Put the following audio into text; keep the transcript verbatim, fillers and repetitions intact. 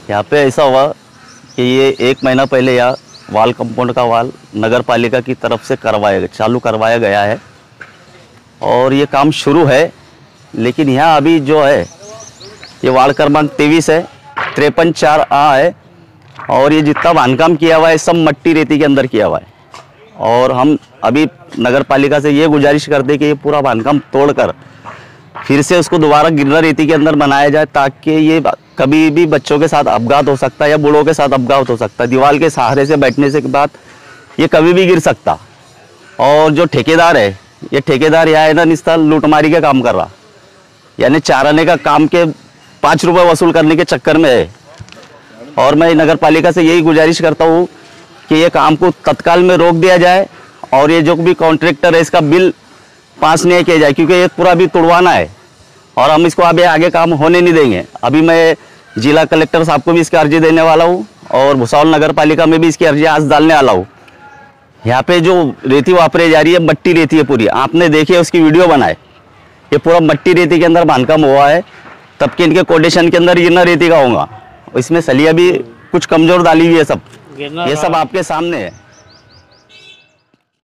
यहाँ पे ऐसा हुआ कि ये एक महीना पहले यहाँ वाल कंपाउंड का वाल नगर पालिका की तरफ से करवाया चालू करवाया गया है और ये काम शुरू है। लेकिन यहाँ अभी जो है ये वार्ड क्रमांक तेईस है, तिरपन चार आ है और ये जितना बांधकाम किया हुआ है सब मट्टी रेती के अंदर किया हुआ है। और हम अभी नगर पालिका से ये गुजारिश करते कि ये पूरा बांधकाम तोड़कर फिर से उसको दोबारा गिरना रेती के अंदर बनाया जाए, ताकि ये कभी भी बच्चों के साथ अपघात हो सकता है या बूढ़ों के साथ अपघात हो सकता है। दीवार के सहारे से बैठने से के बाद ये कभी भी गिर सकता। और जो ठेकेदार है, ये ठेकेदार यहाँ है ना निस्ता लूटमारी का काम कर रहा, यानी चार आने का काम के पाँच रुपये वसूल करने के चक्कर में है। और मैं नगर पालिका से यही गुजारिश करता हूँ कि ये काम को तत्काल में रोक दिया जाए और ये जो भी कॉन्ट्रैक्टर है इसका बिल पास नहीं किया जाए, क्योंकि ये पूरा भी तुड़वाना है और हम इसको अभी आगे काम होने नहीं देंगे। अभी मैं जिला कलेक्टर साहब को भी इसकी अर्जी देने वाला हूँ और भुसावल नगर पालिका में भी इसकी अर्जी आज डालने वाला हूँ। यहाँ पे जो रेती वापरी जा रही है मट्टी रेती है पूरी, आपने देखी है, उसकी वीडियो बनाए। ये पूरा मट्टी रेती के अंदर बांधकाम हुआ है, तब के इनके कोटेशन के अंदर गिरना रेती का होगा। इसमें सलिया भी कुछ कमजोर डाली हुई है, सब ये सब आपके सामने है।